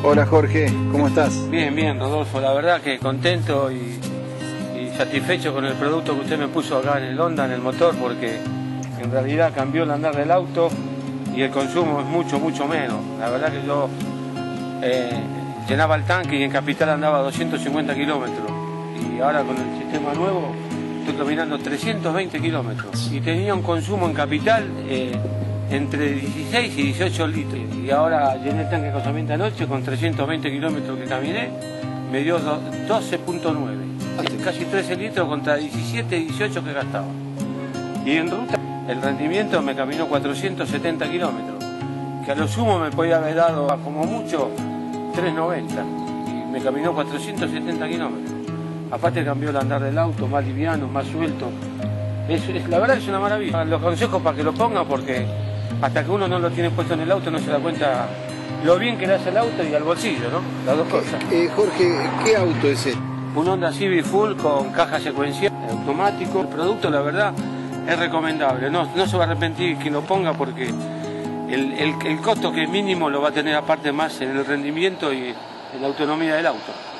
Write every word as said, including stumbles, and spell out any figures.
Hola Jorge, ¿cómo estás? Bien, bien, Rodolfo, la verdad que contento y, y satisfecho con el producto que usted me puso acá en el Honda, en el motor, porque en realidad cambió el andar del auto y el consumo es mucho, mucho menos. La verdad que yo eh, llenaba el tanque y en Capital andaba a doscientos cincuenta kilómetros y ahora con el sistema nuevo estoy caminando trescientos veinte kilómetros y tenía un consumo en Capital eh, entre dieciséis y dieciocho litros y ahora llené el tanque de casamiento anoche con trescientos veinte kilómetros que caminé, me dio doce punto nueve, casi trece litros contra diecisiete y dieciocho que gastaba. Y en ruta el rendimiento me caminó cuatrocientos setenta kilómetros, que a lo sumo me podía haber dado como mucho tres noventa y me caminó cuatrocientos setenta kilómetros. Aparte cambió el andar del auto, más liviano, más suelto. Es, es, la verdad es una maravilla. Los consejos para que lo ponga porque hasta que uno no lo tiene puesto en el auto no se da cuenta lo bien que le hace el auto y al bolsillo, ¿no? Las dos cosas. Eh, Jorge, ¿qué auto es este? Un Honda Civic Full con caja secuencial, automático. El producto, la verdad, es recomendable. No, no se va a arrepentir quien lo ponga porque el, el, el costo que es mínimo lo va a tener aparte más en el rendimiento y en la autonomía del auto.